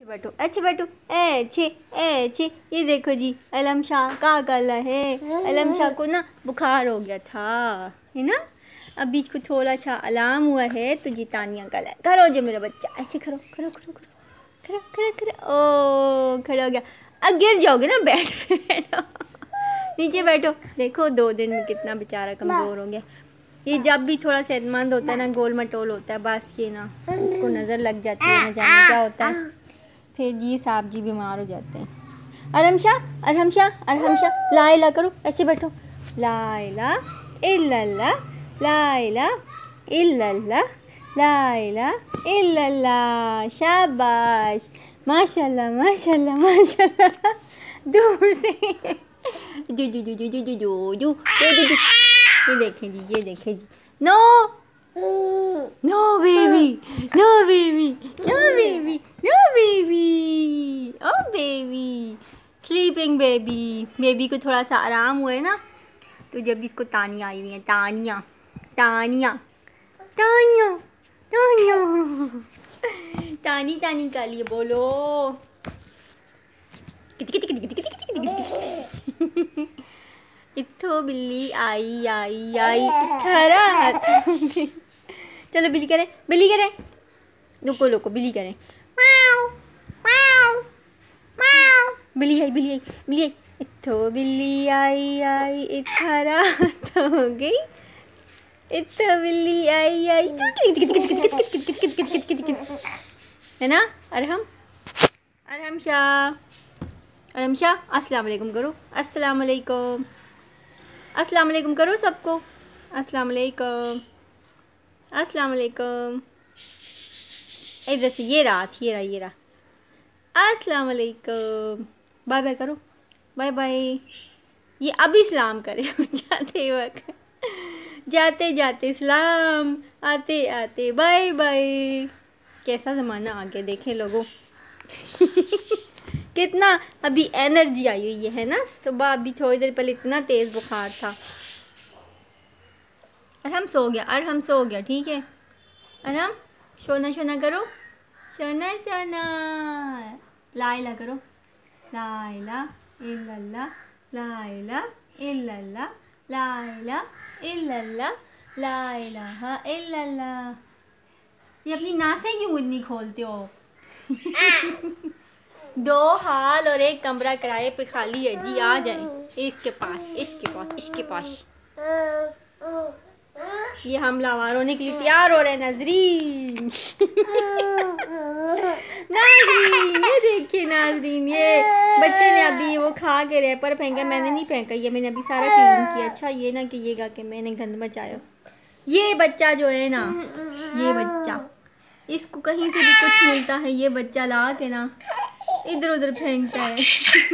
बैठो अच्छे बैठो अच्छे। ये देखो जी अलम शाह का गला है। अलम शाह को ना बुखार हो गया था है ना। अभी इसको थोड़ा सा आराम हुआ है तो जी तानिया गला करो जो मेरा बच्चा अच्छे खड़ो खड़ो खड़ो खड़ो खड़ो खड़ो खड़ो ओ खड़ा हो गया। अब गिर जाओगे ना बेड पे बैठो नीचे बैठो। देखो 2 दिन में कितना बेचारा कमज़ोर हो गया। ये जब भी थोड़ा सेहतमंद होता है ना गोल मटोल होता है बस ये ना इसको नज़र लग जाती है ना जाने क्या होता है फिर जी साहब जी बीमार हो जाते हैं। अरहम शाह ला इला करो ऐसे बैठो। ला इला इल्लल्लाह ला इला इल्लल्लाह ला इला इल्लल्लाह। शाबाश माशाल्लाह माशाल्लाह माशाल्लाह। दूर से जू जू जू जू जू जू जू जू ये देखें जी no no baby no baby no baby no baby oh baby sleeping baby. Baby को थोड़ा सा आराम हुआ है ना तो जब इसको तानिया आई हुई है तानिया तानिया तानिया तानिया तानी तानी का लिए बोलो। इत्थो बिल्ली आई आई आई खरा चलो बिल्ली करें रुको रुको बिल्ली करें माओ माओ माओ। बिल्ली आई इत्थो बिल्ली आई आई इत्थरा हो गई इत्थो बिल्ली आई आई है ना। अरहम शाह अस्सलाम वालेकुम करो। अस्सलाम वालेकुम करो सबको। अस्सलाम वालेकुम इधर से ये रहा अस्सलाम वालेकुम। बाय बाय करो बाय बाय। ये अभी सलाम करे जाते वक्त जाते जाते सलाम आते आते बाय बाय। कैसा ज़माना आ गया देखें लोगों कितना अभी एनर्जी आई हुई है ना। सुबह अभी थोड़ी देर पहले इतना तेज़ बुखार था। अरहम सो गया ठीक है। अरहम सोना करो सोना ला इला करो। ला इला इल्लल्लाह ला इला इल्लल्लाह ला इला इल्लल्लाह ला इलाहा इल्लल्लाह। ये अपनी नासें क्यों इतनी खोलते हो 2 हाल और 1 कमरा किराए पे खाली है जी आ जाए इसके पास। ये हमलावर होने के लिए तैयार हो रहे हैं नाजरीन ये देखिए नाजरीन ये बच्चे ने अभी वो खा के रैपर फेंका। मैंने नहीं फेंका ये मैंने अभी सारा क्लीन किया। अच्छा ये ना कहिएगा कि मैंने गंद मचाया। ये बच्चा जो है ना ये बच्चा इसको कहीं से भी कुछ मिलता है ये बच्चा ला के ना इधर उधर फेंकता है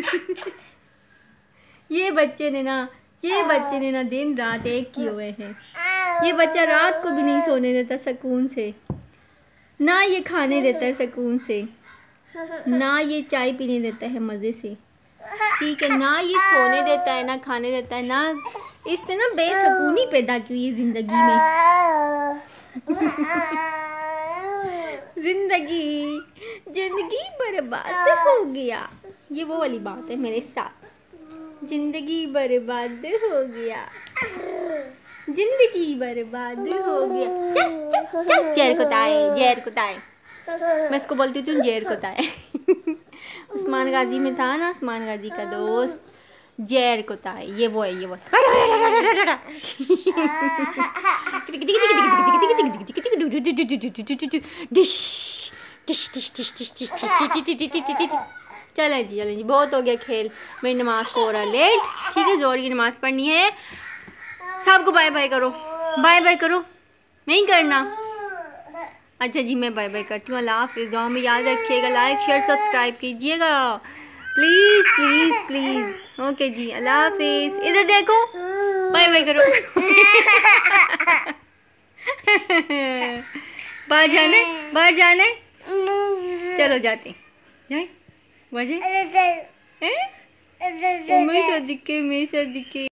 ये बच्चे ने ना दिन रात एक किए हुए हैं। ये बच्चा रात को भी नहीं सोने देता सुकून से ना ये खाने देता है सुकून से ना ये चाय पीने देता है मज़े से ठीक है ना ये सोने देता है ना खाने देता है ना। इसने ना बेसुकूनी पैदा की हुई ज़िंदगी में जिंदगी बर्बाद हो गया। ये वो वाली बात है मेरे साथ जिंदगी बर्बाद हो गया चल जहर कुताए मैं इसको बोलती थी जहर कुताए उस्मान गाजी में था ना उस्मान गाजी का दोस्त जहर कुताए ये वो चले जी बहुत हो गया खेल। मेरी नमाज को हो रहा लेट ठीक है जोर की नमाज पढ़नी है। सबको बाय बाय करो नहीं करना। अच्छा जी मैं बाय बाय करती हूँ। अल्लाह हाफ़िज़। गाँव में याद रखिएगा लाइक शेयर सब्सक्राइब कीजिएगा प्लीज़। ओके जी अल्लाह हाफ़िज़। इधर देखो बाय बाय करो बाहर जाना है चलो जाते जाए वजह मैं सदिके